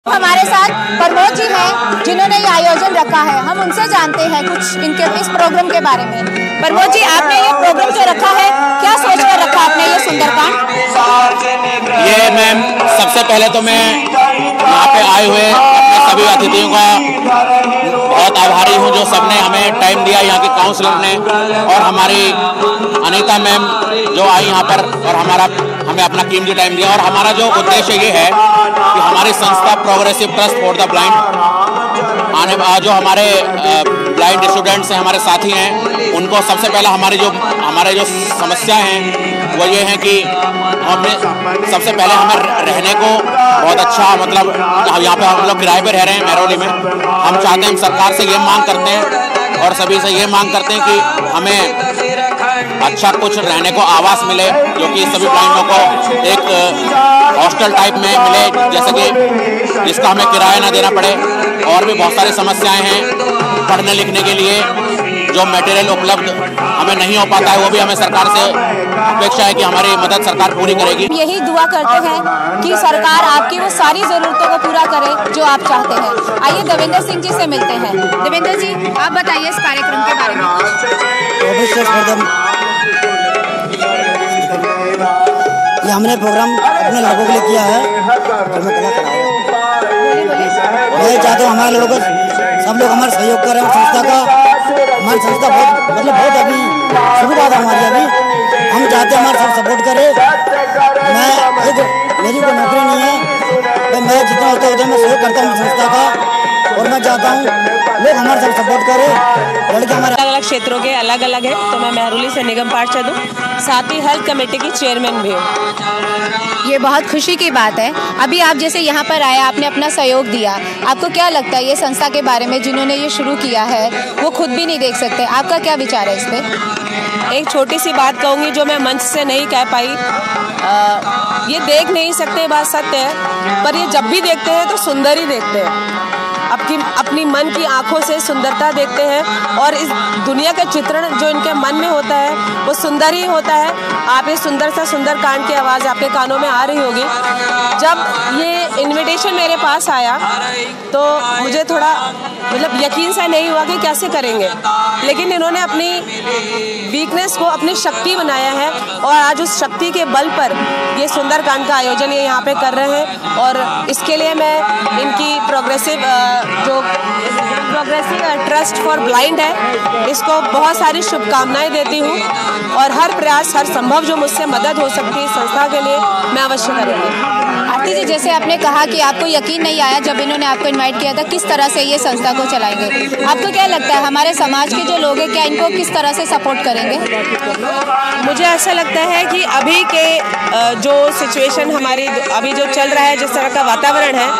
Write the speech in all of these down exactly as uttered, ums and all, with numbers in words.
हमारे साथ प्रमोद जी हैं जिन्होंने ये आयोजन रखा है। हम उनसे जानते हैं कुछ इनके इस प्रोग्राम के बारे में। प्रमोद जी, आपने ये प्रोग्राम जो रखा है, क्या सोचकर रखा आपने ये सुंदरकांड? ये मैम, सबसे पहले तो मैं यहाँ पे आए हुए अपने सभी अतिथियों का बहुत आभारी हूँ जो सबने हमें टाइम दिया, यहाँ के काउंसलर ने और हमारी अनीता मैम जो आई यहाँ पर और हमारा हमें अपना कीमती टाइम दिया। और हमारा जो उद्देश्य ये है कि हमारी संस्था progressive trust for the blind आने जो हमारे ब्लाइंड स्टूडेंट्स हैं, हमारे साथी हैं, उनको सबसे पहले हमारी जो हमारे जो समस्या हैं वो ये है कि हमें सबसे पहले हमें रहने को बहुत अच्छा, मतलब यहाँ पे हम लोग किराए पे रह रहे हैं मेहरौली में। हम चाहते हैं, हम सरकार से ये मांग करते हैं और सभी से ये मांग करते हैं कि हमें अच्छा कुछ रहने को आवास मिले, जो कि सभी ब्लाइंडों को एक हॉस्टल टाइप में मिले, जैसे कि जिसका हमें किराया ना देना पड़े। और भी बहुत सारी समस्याएं हैं पढ़ने लिखने के लिए, जो मटेरियल उपलब्ध हमें नहीं हो पाता है, वो भी हमें सरकार से अपेक्षा है कि हमारी मदद सरकार पूरी करेगी। यही दुआ करते हैं कि सरकार आपकी वो सारी जरूरतों को पूरा करे जो आप चाहते हैं। आइए देवेंद्र सिंह जी से मिलते हैं। देवेंद्र जी, आप बताइए इस कार्यक्रम के बारे में। ये हमने प्रोग्राम अपने लड़कों के लिए किया है। मैं चाहता हूँ हमारे लोगों सब लोग हमारा सहयोग करें। संस्था का हमारी संस्था बहुत मतलब बहुत अभी शुरुआत है हमारी, अभी हम चाहते हैं हमारे सब सपोर्ट करें। मैं एक मेरी कोई नौकरी नहीं है, मैं जितना होता है उतना मैं सहयोग करता हूँ संस्था का, और मैं चाहता हूँ लोग हमारे सब सपोर्ट करें। लड़के हमारे अलग अलग क्षेत्रों के अलग अलग है, तो मैं मेहरौली से निगम पार्षद हूँ, साथ ही हेल्थ कमेटी की चेयरमैन भी हूँ। ये बहुत खुशी की बात है। अभी आप जैसे यहाँ पर आए, आपने अपना सहयोग दिया, आपको क्या लगता है ये संस्था के बारे में जिन्होंने ये शुरू किया है वो खुद भी नहीं देख सकते, आपका क्या विचार है इस पर? एक छोटी सी बात कहूँगी जो मैं मंच से नहीं कह पाई। आ, ये देख नहीं सकते, बात सत्य है, पर ये जब भी देखते हैं तो सुंदर ही देखते हैं। अपनी अपनी मन की आंखों से सुंदरता देखते हैं और इस दुनिया का चित्रण जो इनके मन में होता है वो सुंदर ही होता है। आप ये सुंदर सा सुंदर कांड की आवाज़ आपके कानों में आ रही होगी। जब ये इनविटेशन मेरे पास आया तो मुझे थोड़ा मतलब यकीन सा नहीं हुआ कि कैसे करेंगे, लेकिन इन्होंने अपनी वीकनेस को अपनी शक्ति बनाया है और आज उस शक्ति के बल पर ये सुंदर कांड का आयोजन ये यहाँ पे कर रहे हैं। और इसके लिए मैं इनकी प्रोग्रेसिव जो प्रोग्रेसिव ट्रस्ट फॉर ब्लाइंड है, इसको बहुत सारी शुभकामनाएं देती हूँ और हर प्रयास, हर संभव जो मुझसे मदद हो सकती है संस्था के लिए, मैं अवश्य करूँगी। आरती जी, जैसे आपने कहा कि आपको यकीन नहीं आया जब इन्होंने आपको इनवाइट किया था, किस तरह से ये संस्था को चलाएंगे, आपको क्या लगता है हमारे समाज के जो लोग हैं क्या इनको किस तरह से सपोर्ट करेंगे? मुझे ऐसा लगता है कि अभी के जो सिचुएशन हमारी अभी जो चल रहा है, जिस तरह का वातावरण है,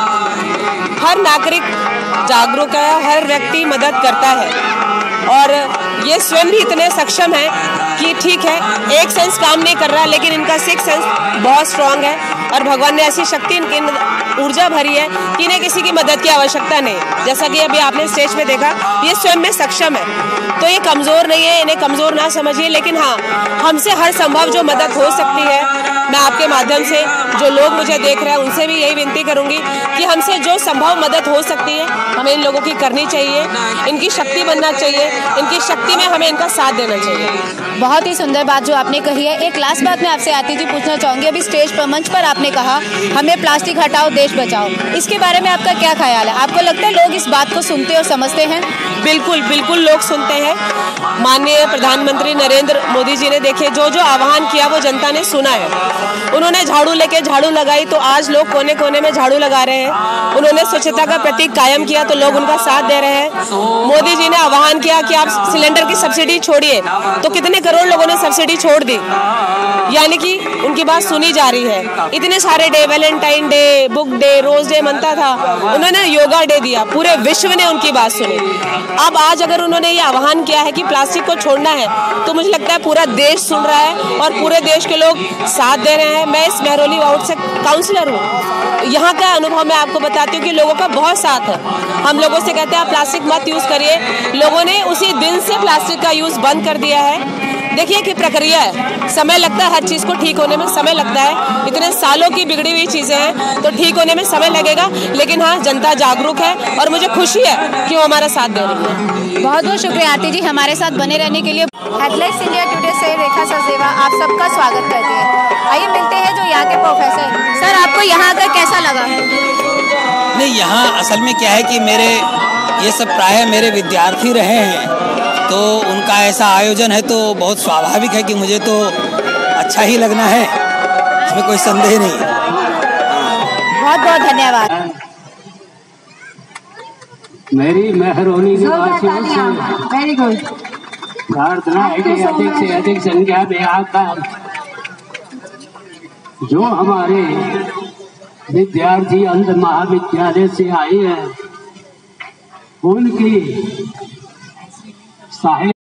हर नागरिक जागरूक है, हर व्यक्ति मदद करता है और ये स्वयं भी इतने सक्षम है कि ठीक है एक सेंस काम नहीं कर रहा, लेकिन इनका सिक्स सेंस बहुत स्ट्रांग है और भगवान ने ऐसी शक्ति इनकी ऊर्जा भरी है कि इन्हें किसी की मदद की आवश्यकता नहीं। जैसा कि अभी आपने स्टेज पे देखा, ये स्वयं में सक्षम है, तो ये कमज़ोर नहीं है, इन्हें कमज़ोर ना समझिए। लेकिन हाँ, हमसे हर संभव जो मदद हो सकती है, मैं आपके माध्यम से जो लोग मुझे देख रहे हैं उनसे भी यही विनती करूँगी कि हमसे जो संभव मदद हो सकती है हमें इन लोगों की करनी चाहिए, इनकी शक्ति बनना चाहिए, इनकी शक्ति में हमें इनका साथ देना चाहिए। बहुत ही सुंदर बात जो आपने कही है। एक लास्ट बात मैं आपसे आती जी पूछना चाहूँगी, अभी स्टेज पर मंच पर आपने कहा हमें प्लास्टिक हटाओ देश बचाओ, इसके बारे में आपका क्या ख्याल है? आपको लगता है लोग इस बात को सुनते और समझते हैं? बिल्कुल बिल्कुल लोग सुनते हैं। माननीय प्रधानमंत्री नरेंद्र मोदी जी ने देखिए जो जो आह्वान किया वो जनता ने सुना है। उन्होंने झाड़ू लेके झाड़ू लगाई तो आज लोग कोने कोने में झाड़ू लगा रहे हैं। उन्होंने स्वच्छता का प्रतीक कायम किया तो लोग उनका साथ दे रहे हैं। मोदी जी ने आह्वान किया कि आप सिलेंडर की सब्सिडी छोड़िए, तो कितने करोड़ लोगों ने सब्सिडी छोड़ दी, यानी कि उनकी बात सुनी जा रही है। इतने सारे day, Valentine day, book day, rose day मनता था, उन्होंने योगा डे दिया, पूरे विश्व ने उनकी बात सुनी। अब आज अगर उन्होंने ये आह्वान किया है कि प्लास्टिक को छोड़ना है, तो मुझे लगता है पूरा देश सुन रहा है और पूरे देश के लोग साथ दे रहे हैं। मैं इस मेहरौली वार्ड से काउंसलर हूँ, यहाँ का अनुभव मैं आपको बताती हूँ कि लोगों का बहुत साथ है। हम लोगों से कहते हैं आप प्लास्टिक मत यूज़ करिए, लोगों ने उसी दिन से प्लास्टिक का यूज़ बंद कर दिया है। देखिए कि प्रक्रिया है, समय लगता है, हर चीज़ को ठीक होने में समय लगता है। इतने सालों की बिगड़ी हुई चीज़ें हैं तो ठीक होने में समय लगेगा, लेकिन हाँ, जनता जागरूक है और मुझे खुशी है कि वो हमारा साथ दे रही है। बहुत बहुत शुक्रिया आरती जी हमारे साथ बने रहने के लिए। हेडलाइंस इंडिया टुडे से रेखा सचदेवा आप सबका स्वागत करती है। आइए मिलते हैं जो यहाँ के प्रोफेसर। सर, आपको यहाँ आकर कैसा लगा? नहीं, यहाँ असल में क्या है कि मेरे ये सब प्राय मेरे विद्यार्थी रहे हैं, तो उनका ऐसा आयोजन है तो बहुत स्वाभाविक है कि मुझे तो अच्छा ही लगना है, इसमें कोई संदेह नहीं है। बहुत बहुत धन्यवाद। मेरी मेहरबानी वेरी गुड प्रार्थना है कि अधिक से अधिक संख्या में आकर जो हमारे विद्यार्थी अंध महाविद्यालय से आए हैं उनकी सहायता